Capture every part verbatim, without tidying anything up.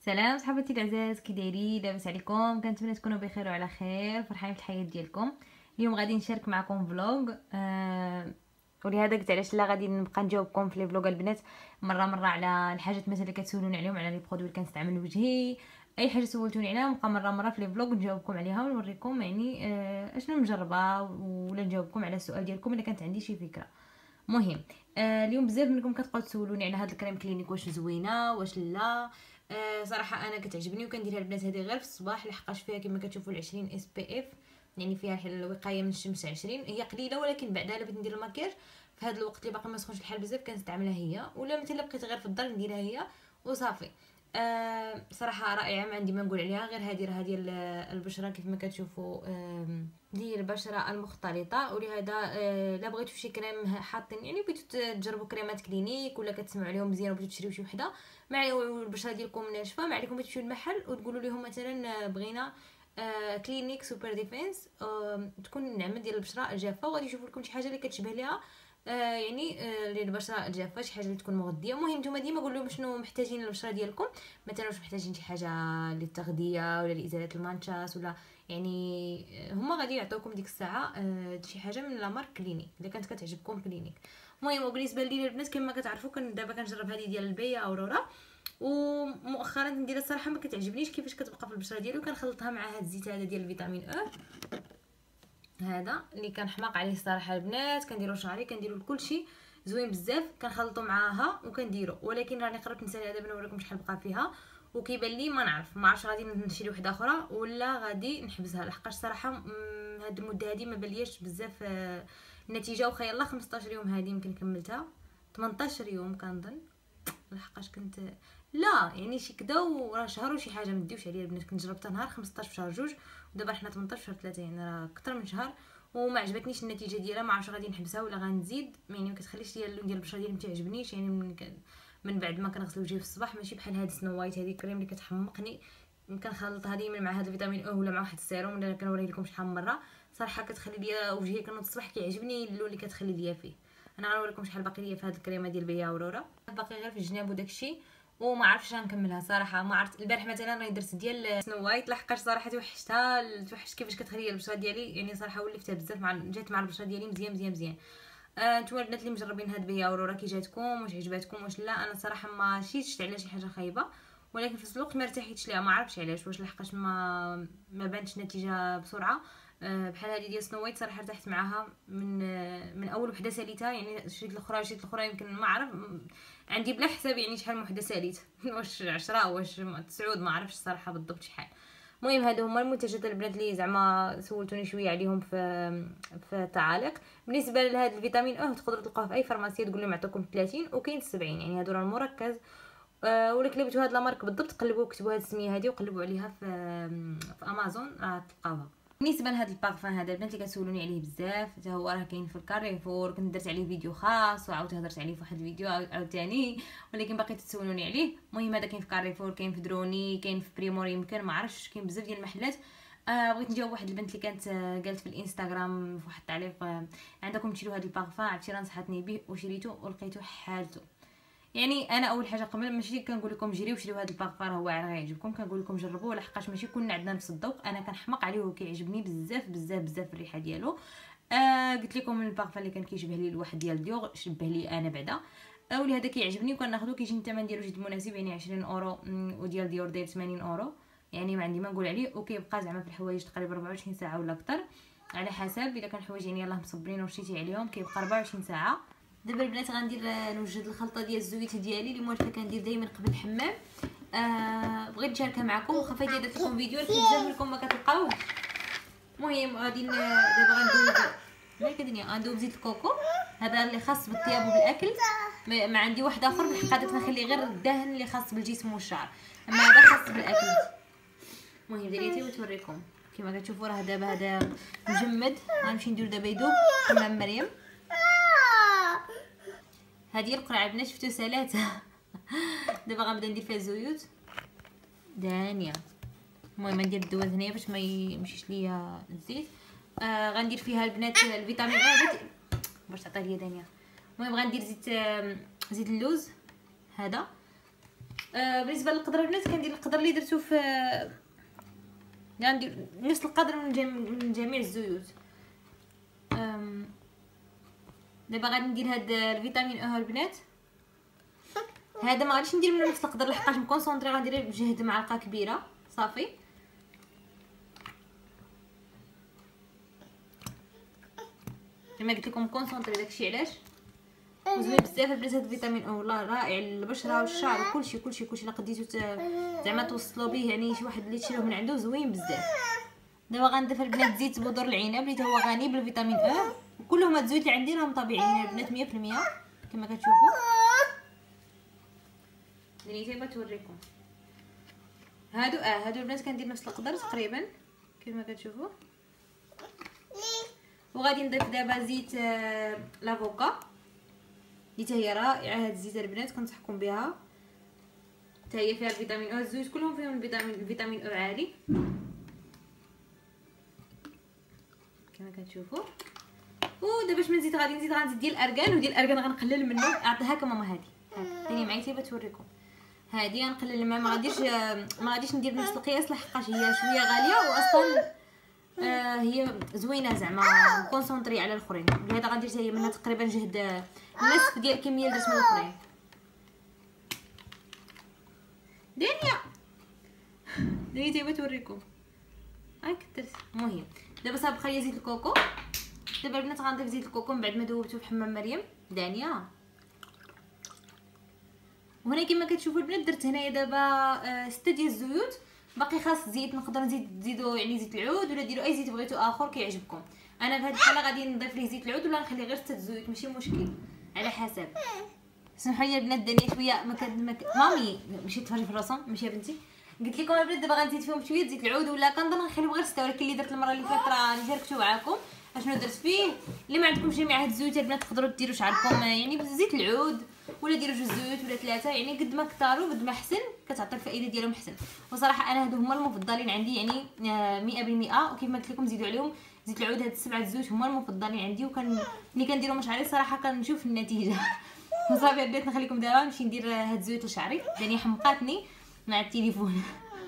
سلام صحباتي العزاز، كي دايرين؟ لاباس عليكم؟ كنتمنى تكونوا بخير وعلى خير فرحانين في الحياه ديالكم. اليوم غادي نشارك معكم فلوغ آه ولهذا قلت علاش لا غادي نبقى نجاوبكم في لي فلوغ البنات مره مره على الحاجات مثلا اللي كتسولوني عليهم، على لي برودوي اللي كنستعمل لوجهي، اي حاجه سولتوني عليها نبقى مره مره في لي فلوغ نجاوبكم عليها ونوريكم يعني آه اشنو مجربه، ولا نجاوبكم على السؤال ديالكم الا كانت عندي شي فكره. مهم آه اليوم بزاف منكم كتبقاو تسولوني على هاد الكريم كلينيك واش زوينه واش لا. آه صراحه انا كتعجبني وكنديرها البنات هذه غير في الصباح، لحقاش فيها كما كتشوفوا عشرين اس بي اف، يعني فيها الوقايه من الشمس عشرين. هي قليله ولكن بعدها الا بغيت ندير المكياج في هذا الوقت اللي باقي ما سخونش الحال بزاف كنستعملها هي، ولا مثلا بقيت غير في الدار نديرها هي وصافي. آه صراحه رائعه، ما عندي ما نقول عليها غير هذه راه ديال البشره كيف ما كتشوفوا، آه ديال البشره المختلطه. ولهذا آه لا بغيتوا شي كريم حاطين، يعني بغيتوا تجربوا كريمات كلينيك ولا كتسمعوا عليهم مزيان وبغيتوا تشريو شي وحده مع البشره ديالكم ناشفه، ما عليكم تمشيو للمحل وتقولوا لهم مثلا بغينا آه كلينيك سوبر ديفنس آه تكون النعمه ديال البشره الجافه، وغادي يشوفوا لكم شي حاجه اللي كتشبه ليها آه يعني آه للبشره الجافه، شي حاجه اللي تكون مغذيه. المهم نتوما ديما قول لهم شنو محتاجين للبشره ديالكم، مثلا واش محتاجين شي حاجه للتغذيه ولا لازاله المانشاس، ولا يعني هما غادي يعطيوكم ديك الساعه آه شي حاجه من لا مارك كلينيك الا كانت كتعجبكم كلينيك. المهم وبالنسبه لي البنات كما كتعرفوا كن دابا كنجرب هذه ديال البيا اورورا، ومؤخرا نديرها الصراحه ما كتعجبنيش كيفاش كتبقى في البشره ديالي، وكنخلطها مع هذا الزيت هذا ديال الفيتامين او هذا اللي كان حماق عليه الصراحه البنات. كنديرو شعري كنديرو لكلشي زوين بزاف، كنخلطو معاها وكنديرو، ولكن راني قربت نسالي دابا نوريكم شحال بقى فيها وكيبان لي ما نعرف ما عرفتش غادي نشري وحده اخرى ولا غادي نحبسها، لحقاش صراحه هاد المده هذه ما بلياش بزاف آه النتيجه. وخا يلا خمسطاش يوم هذه يمكن كملتها ثمنطاش يوم كنظن، لحقاش كنت لا يعني شي كدا وراه شهر وشي حاجه ما ديوش عليا البنات. كنت جربتها نهار خمسطاش في شهر جوج ودابا حنا ثمنطاش في شهر ثلاثة، يعني راه اكثر من شهر وما عجبتنيش النتيجه ديالها. ما عرفتش غادي نحبسها ولا غنزيد، يعني ما كتخليش ليا اللون ديال البشره ديالي ما تعجبنيش، يعني من, من بعد ما كنغسل وجهي في الصباح ماشي بحال هاد سنو وايت هذه كريم اللي كتحمقني. كنخلطها ديما مع هذا الفيتامين او ولا مع واحد السيروم اللي كنوريه لكم شحال من مره، صراحه كتخلي ليا وجهي كنوض الصباح كيعجبني اللون اللي كتخلي ليا فيه. انا غنوريكم شحال باقي ليا في هذه الكريمه ديال بيا اورورا، باقي غير في الجناب وداكشي وما عرفتش غنكملها صراحه. ما عرفت البارح مثلا راني درت ديال سنو وايت لحقاش صراحه توحشتها، توحشت كيفاش كتخلي البشره ديالي، يعني صراحه ولفتها بزاف مع جات مع البشره ديالي مزيان مزيان مزيان. آه نتوما البنات اللي مجربين هاد بيا اورورا كي جاتكم واش عجباتكم واش لا؟ انا صراحه ما شيتش على شي حاجه خايبه، ولكن في نفس الوقت ما ارتحيتش ليها، ما عرفتش علاش، واش لحقاش ما ما بانتش نتيجه بسرعه. أه بحال هذه ديال سنو وايت صراحه ارتحت معاها من أه من اول وحده ساليتها، يعني شريت الاخرى شريت الاخرى يمكن ما عرف عندي بلا حساب يعني شحال من وحده ساليت واش عشرة واش تسعة ما عرفتش الصراحه بالضبط شحال. المهم هادو هما المنتجات البنات اللي زعما سولتوني شويه عليهم في في التعاليق. بالنسبه لهذا الفيتامين او تقدروا تلقاوه في اي فارماسيه تقول لهم يعطوكم ثلاثين وكاين سبعين، يعني هادو راه المركز. أه ولكن بغيتو هاد لامارك بالضبط قلبوا كتبوا هاد السميه هذه وقلبوا عليها في في امازون راه تلقاوها. بالنسبه لهذا البارفان هذا البنات اللي كتسولوني عليه بزاف، حتى هو راه كاين في الكاريفور، كنت درت عليه فيديو خاص وعاودت هضرت عليه في واحد الفيديو عاوتاني، ولكن باقي تسولوني عليه. المهم هذا كاين في كاريفور، كاين في دروني، كاين في بريمور، يمكن ما عرفتش كاين بزاف ديال المحلات. آه بغيت نجاوب واحد البنت اللي كانت آه قالت في الانستغرام في واحد التعليق آه عندكم تشريو هذا البارفان، عرفتي راه نصحتني به وشريته ولقيته حالته. يعني انا اول حاجه قبل ماشي كنقول لكم جريو شريو هذا البارفان راه واعر غيعجبكم، كنقول لكم جربوه لحقاش ماشي كلنا عندنا نفس الذوق. انا كنحماق عليه وكيعجبني بزاف بزاف بزاف الريحه ديالو. آه قلت لكم البارفان اللي كان كيشبه لي الواحد ديال ديور شبه لي انا بعدا، آه ولهذا كيعجبني وكناخذو كيجي الثمن ديالو جد مناسب، يعني عشرين اورو وديال ديور داير ثمانين اورو، يعني ما عندي ما نقول عليه. وكيبقى زعما في الحوايج تقريبا أربعة وعشرين ساعه ولا اكثر على حسب، الا كان حوايج يعني يلاه مصبرين وشتي عليهم كيبقى أربعة وعشرين ساعه. دابا البنات غندير نوجد الخلطه ديال الزويت ديالي اللي موالفه كندير دائما قبل الحمام. آه بغيت نشاركها معكم، واخا فايده درت لكم فيديو ولكن بزاف منكم ما كتلقاوش. المهم غادي دابا غندوز مالك الدنيا، غندوز زيت الكوكو هذا اللي خاص بالطياب وبالاكل، ما, ما عندي واحد اخر بالحقيقه تنخلي غير الدهن اللي خاص بالجسم والشعر، اما هذا خاص بالاكل. المهم دريتي وتوريكم كما كتشوفوا راه دابا هذا مجمد، غنمشي ندير دابا يذوب حمام مريم. هذه القرعه البنات شفتو سالاتها دابا غنبدا ندير فيها زيوت دانيه. المهم ندير الدواز هنايا باش ما يمشيش ليا الزيت. آه غندير فيها البنات الفيتامين ا باش تعطي ليا دانيه. المهم غندير زيت آه زيت اللوز هذا. آه بالنسبه للقدر البنات كندير القدر اللي درتو في غندير نفس القدر من, جم... من جميع الزيوت. أم... دابا غادي ندير هاد الفيتامين او البنات. هذا ما غاديش ندير منه نفس القدر لحقاش مكونسونطري، غندير بجهد معلقه كبيره صافي. كما قلت لكم كونسونطري داكشي علاش وزوين بزاف البنات. هاد الفيتامين او والله رائع للبشره والشعر وكلشي كلشي كلشي الا قديتو زعما توصلوا به يعني شي واحد اللي تشريوه من عنده زوين بزاف. دابا غنضيف البنات زيت بودر العنب اللي هو غني بالفيتامين ا، وكلهم هاد الزيوت اللي عندي راهم طبيعيين البنات مية في المية كما كتشوفوا. اللي تيبغى توريكم هادو اه هادو البنات كندير نفس القدر تقريبا كما كتشوفوا. وغادي نضيف دابا زيت آه لافوكا اللي هي رائعه. هاد الزيت البنات كنصحكم بها، حتى هي فيها الفيتامين او، الزيوت كلهم فيهم الفيتامين الفيتامين او عالي كما كتشوفوا. ودابا باش ما نزيد غادي نزيد غنزيد ديال الاركان، وديال الاركان غنقلل منه. اعطيها كما ماما هادي ثاني معايا تيبا توريكم. هادي غنقلل ما ما غاديش ما غاديش ندير نفس القياس لحقاش هي شويه غاليه واصلا آه هي زوينه زعما كونسونطري على الاخرين. لهذا غندير حتى هي منها تقريبا جهد نصف ديال الكميه اللي درت من الاخرين. دنيا دنيا تيبا توريكم هاك درت. المهم دابا صافي بقى لي زيت الكوكو. دابا البنات غنضيف زيت الكوكو من بعد ما ذوبته في حمام مريم دانيه. وهنا كما كتشوفوا البنات درت هنايا دابا آه ستة ديال الزيوت. باقي خاص زيت نقدر نزيد تزيدو يعني زيت العود ولا ديروا اي زيت بغيتو اخر كيعجبكم. انا في هذه الحاله غادي نضيف ليه زيت العود ولا نخلي غير ستة زيوت ماشي مشكل على حسب. سمحوا لي البنات دانيه شويه ما كد مك... مامي ماشي تفرجي في الرسم ماشي يا بنتي. قلت لكم البنات دابا غنزيد فيهم شويه زيت العود ولا كنظن نخليهم غير ستة، ولكن اللي درت المره اللي فاتت راه شاركتو معاكم اشنو درت فيه. اللي ما عندكمش جميع هاد الزيوت البنات تقدروا ديروا شعركم يعني بزيت العود ولا ديروا جوج زيوت ولا ثلاثه، يعني قد ما كثروا قد ما احسن كتعطي الفائده ديالهم احسن. وصراحه انا هادو هما المفضلين عندي يعني مية بالمية. وكيف ما قلت لكم زيدوا عليهم زيت العود. هاد السبعه زيوت هما المفضلين عندي، وكان ملي كنديرهم شعري صراحه كنشوف النتيجه. وصافي البنات نخليكم دابا نمشي ندير هاد الزيوت لشعري. داني حمقاتني مع التليفون.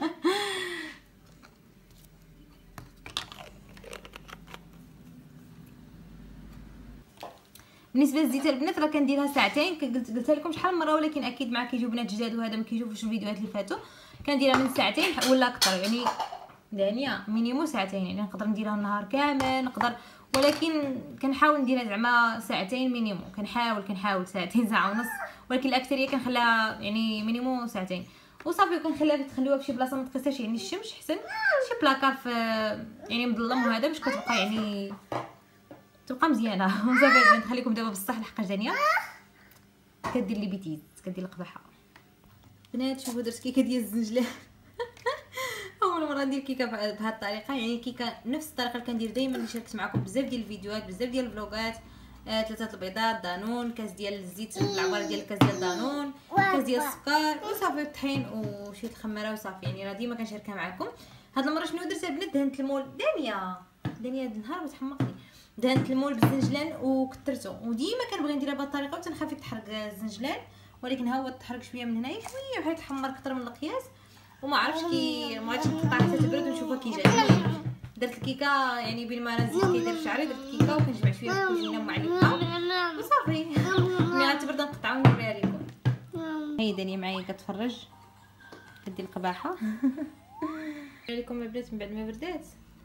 بالنسبه للزيت البنات راه كنديرها ساعتين. قلت قلت لكم شحال مره ولكن اكيد مع كيجيو بنات جداد وهذا ما كيشوفوش الفيديوهات اللي فاتوا. كنديرها من ساعتين ولا اكثر يعني دانيه مينيمو ساعتين. يعني نقدر نديرها النهار كامل نقدر، ولكن كنحاول نديرها زعما ساعتين مينيمو. كنحاول كنحاول ساعتين ساعه ونص، ولكن الاكثريه كنخليها يعني مينيمو ساعتين وصافي. وكنخليها تخليوها في شي بلاصه ما تقيسهاش يعني الشمس حسن شي بلاكار في يعني مظلم وهذا باش كتبقى يعني تبقى مزيانه. وصافي نخليكم دابا بصح لحقاش دانيه كدير لي بيتيز كدير القباحه. بنات شوفوا درت كيكه ديال الزنجلان. اول مره ندير كيكه بهذه الطريقه، يعني كيكه نفس الطريقه اللي كندير دائما اللي شاركت معكم بزاف ديال الفيديوهات بزاف ديال الفلوغات. آه، ثلاثه البيضات دانون، كاس ديال الزيت العباره ديال الكاس ديال دانون، كاس ديال السكر وصافي الطحين وشي الخماره وصافي. يعني راه ديما كنشاركها معكم. هاد المره شنو درت البنات؟ دهنت المول دانيه دانيه هاد النهار وتحمقني. دهنت المول بالزنجلان وكثرته، وديما كنبغي نديرها بهذه الطريقه وتنخاف يتحرق الزنجلان، ولكن ها هو تحرق شويه من هنايا شويه بحال يتحمر اكثر من القياس وما عرفتش كي ما عرفتش نقطع حتى تبرد ونشوفها كي جات. درت الكيكه يعني بين ما نزيد كيدير في شعري درت كيكه وكنجمع شويه في الكوزينه مع الكيكه وصافي. ملي غتبرد نقطعها ونوريها لكم. هي دانيا معايا كتفرج كدير القباحه. لكم البنات من بعد ما بردات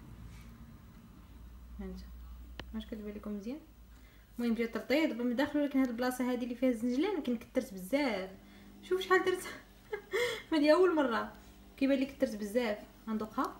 هانتوما واش كتبان لكم مزيان. المهم جات ترطيب دابا من داخل، ولكن هاد البلاصه هذه اللي فيها الزنجلان يمكن كثرت بزاف. شوف شحال درت. هذه اول مره كيبان لي كثرت بزاف. غندوقها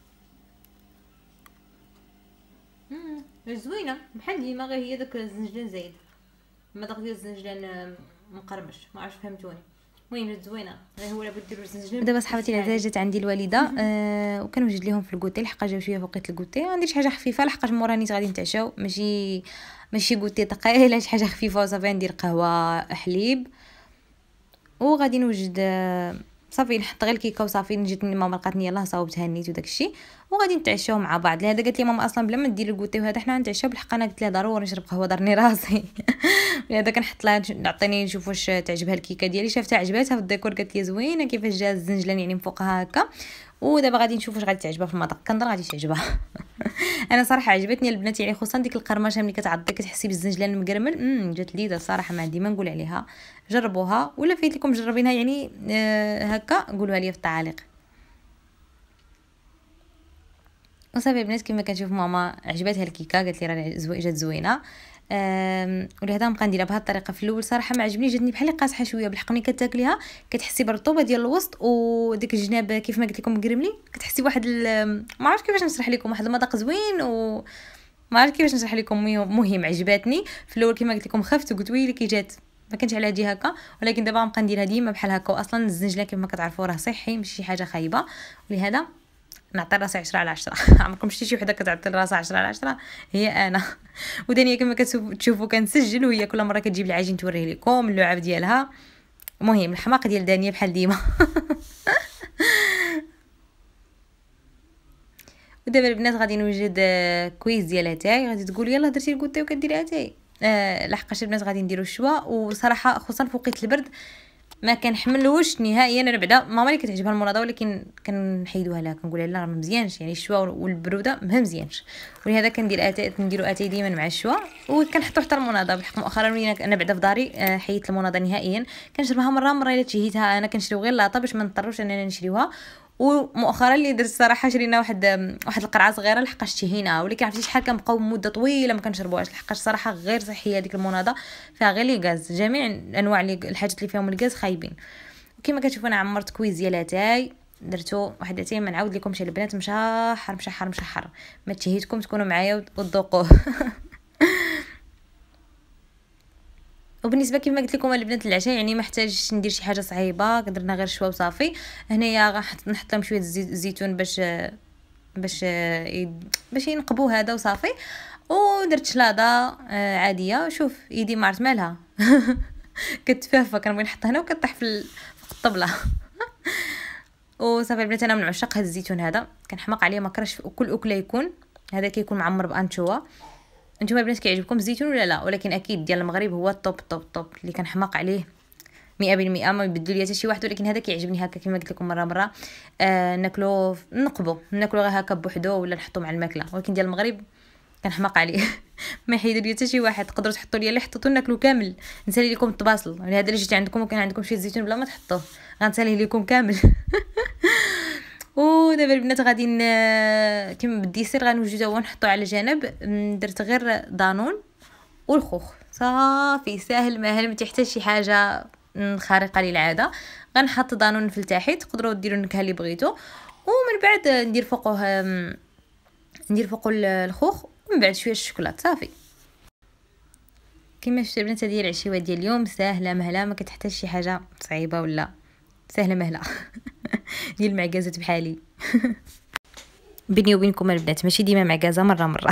امم زوينه بحال ديما، غير هي داك الزنجلان زايد المذاق ديال الزنجلان مقرمش ما عرفتش فهمتوني. المهم جات زوينه غير هو لابد ديروا الزنجلان. دابا صحباتي العزاز جات عندي الوالده آه وكنوجد لهم في الكوتي لحقاش جاو شويه فوقيت الكوتي. غندير شي حاجه خفيفه لحقاش مورا نيت غادي نتعشاو، ماشي ماشي كوتي ثقيل، شي حاجه خفيفه وصافي. ندير قهوه حليب وغادي نوجد صافي نحط غير الكيكه وصافي. جيت من ماما لقاتني يلاه صاوبتها نيت وداك الشيء وغادي نتعشاو مع بعض. لهذا قالت لي ماما اصلا بلا ما ديري الكوتي وهذا حنا نتعشاو بالحق. انا قلت لها ضروري نشرب قهوه ضرني راسي. لهذا كنحط لها نعطيني نشوف واش تعجبها الكيكه ديالي. شافتها عجباتها في الديكور قالت لي زوينه كيفاش جا الزنجلان يعني من فوقها هكا. ودابا غادي نشوف واش غادي تعجبها في المذاق. كنظن غادي تعجبها. انا صراحه عجبتني البنات يعني خصوصا ديك القرمشه ملي كتعضي كتحسي بالزنجلان المقرمل. امم جات لذيذه الصراحه ما عندي ما نقول عليها. جربوها ولا فايت لكم جربينها يعني آه هكا قولوها لي في التعاليق. وصافي البنات كما كنشوف ماما عجبتها الكيكه قالت لي راه زوي جات زوينه. ولهذا نبقى نديرها بهذه الطريقه. في الاول صراحه ما عجبني جاتني بحال قاصحه شويه بالحق. ملي كتاكليها كتحسي بالرطوبه ديال الوسط وديك الجناب كيف ما قلت لكم مقرملي. كتحسي واحد ما عرفتش كيفاش نشرح لكم واحد المذاق زوين و ما عرفت كيفاش نشرح لكم. مهم عجباتني في الاول كما قلت لكم خفت وقلت ويلي كي جات ما كانش على هادي هكا. ولكن دابا نبقى نديرها ديما بحال هكا. واصلا الزنجله كما كتعرفوا راه صحي ماشي شي حاجه خايبه. ولهذا نعطي راسي عشرة على عشرة. عمركم شفتي شي وحده كتعطي راسها عشرة على عشرة؟ هي انا. ودانيا كما كتشوفوا كنسجل وهي كل مره كتجيب العجين توريه لكم اللعاب ديالها. المهم الحماق ديال دانيا بحال ديما. ودابا البنات غادي نوجد كويز ديال اتاي. غادي تقول يلا درتي الكوتي وكديري اتاي. آه لحقاش البنات غادي نديرو الشوا. وصراحه خصوصا في وقت البرد ما كنحملوش نهائيا. انا بعدا ماما اللي كتعجبها المناضه ولكن كنحيدوها لها كنقولها لا راه مزيانش يعني الشوا والبروده ما مزيانش. ولهذا كندير اتاي نديرو اتاي ديما مع الشوا وكنحطو حتى المناضه. بالحق مؤخرا ولينا انا بعدا في داري حيدت المناضه نهائيا. كنشربها مره مره الا تشهيتها انا كنشريو غير لاطه باش ما نضطروش اننا نشريوها. ومؤخرا اللي درت الصراحه شرينا واحد واحد القرعه صغيره لحقاش تشهيناها. ولكن عرفتي شحال كنبقاو مده طويله ما كنشربوهاش لحقاش صراحه غير صحيه. هذيك المناضه فيها غير لي غاز. جميع انواع الحاجات اللي فيهم الغاز خايبين. وكما كتشوفوا انا عمرت كويز ديال اتاي. درتو واحد اتاي ما نعاود لكمش البنات مشحر مشحر مشحر. ما تشهيتكم تكونوا معايا وتذوقوه. وبالنسبه كيف ما قلت لكم البنات العشاء يعني ما احتاجش ندير شي حاجه صعيبه. درنا غير شوا وصافي. هنايا غنحط نحط لهم شويه الزيتون باش باش باش ينقبوا هذا وصافي. ودرت شلاضه عاديه. شوف يدي ما عرفت مالها. كتفافه كنبغي نحطها هنا وكطيح في الطبله. وصافي البنات انا من عشاق هذا الزيتون هذا كنحماق عليه ما كرهش كل اكله يكون هذا كيكون معمر بانشوا. انتم البنات كيعجبكم الزيتون ولا لا؟ ولكن اكيد ديال المغرب هو الطوب طوب طوب اللي كنحماق عليه مئة بالمئة. ما يبدل لي حتى شي واحد. ولكن هذا كيعجبني هكا كما قلت لكم مره مره آه ناكلو نقبو ناكلو غير هكا بوحدو ولا نحطو مع الماكله. ولكن ديال المغرب كنحماق عليه. ما يحيد لي حتى شي واحد. تقدروا تحطوا لي اللي حطيتو ناكلو كامل. نسالي لكم الطباصل. لهذا اللي جيت عندكم وكان عندكم شي زيتون بلا ما تحطوه غنساليه لكم كامل. ودابا البنات غادي كيما بالديسير غنوجدو هو نحطو على جنب. درت غير دانون والخوخ صافي ساهل ماهل ما تحتاج شي حاجه خارقه للعاده. غنحط دانون في التحت. تقدروا ديروا النكهه اللي بغيتو. ومن بعد ندير فوقه ندير فوق الخوخ ومن بعد شويه الشوكولاط صافي. كما شفتوا البنات هذه هي العشيوه ديال اليوم. ساهله مهله ما كتحتاج شي حاجه صعيبه ولا سهله مهله. ديال المعكازات بحالي. بيني وبينكم البنات ماشي ديما معكازه مره مره.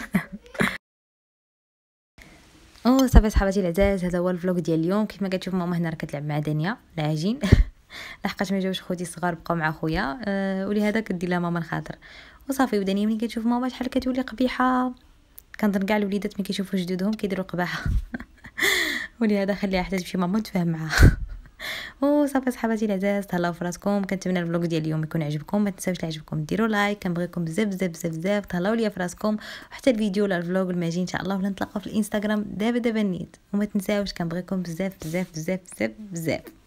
او صافي صحباتي العزاز هذا هو الفلوق ديال اليوم. كيف ما كتشوف ماما هنا راه كتلعب مع دنيا العجين. لحقاش ما جاوش خوتي الصغار بقاو مع خويا أه ولهذا كدير لها ماما الخاطر. وصافي ودنيا ملي كتشوف ماما شحال كتولي قبيحه. كنظن كاع الوليدات ملي كيشوفوا جدودهم كيديروا قباحه. ولهذا خليها حتى تمشي ماما تفهم معاها. وصافي صحباتي العزاز تهلاو فراسكم. كنتمنى الفلوق ديال اليوم يكون عجبكم. ما تنساوش تعجبكم ديروا لايك. كنبغيكم بزاف بزاف بزاف بزاف. تهلاو ليا فراسكم. وحتى الفيديو ولا الفلوق الماجي ان شاء الله ولا نتلاقاو في الانستغرام دابا دابا نيت. وما تنساوش كنبغيكم بزاف بزاف بزاف بزاف بزاف.